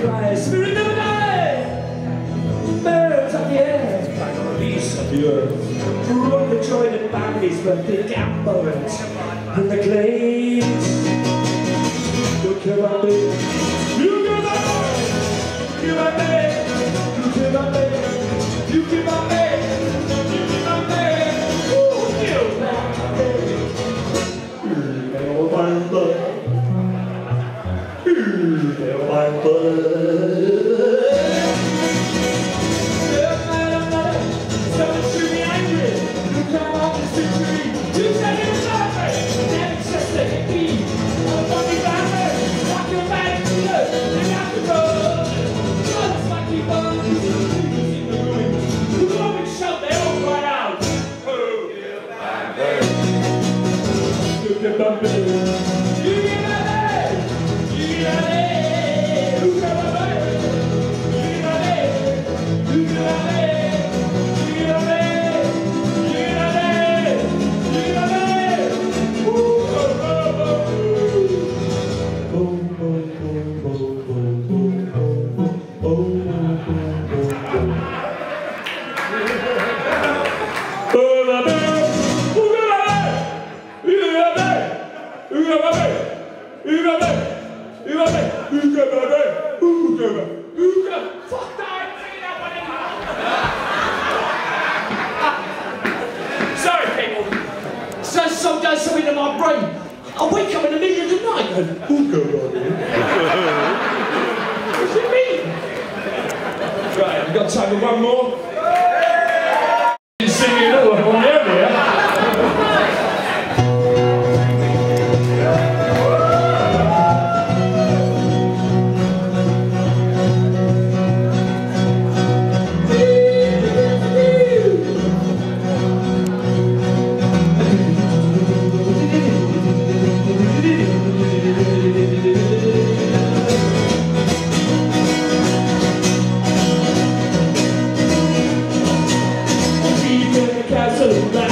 cries, spirit never dies. Birds of the air, beasts of the earth, run the joined families, but the gamblers and the glades. Look at me, you give up me, give up me, you give up me, you give up me, you give up me, ooh, give up me. They'll find blood, they'll find blood. Sorry, people. Some does something to my brain. I wake up in the middle of the night and what's it mean? Right, I've got time for one more. You're singing all on the end here. Castle.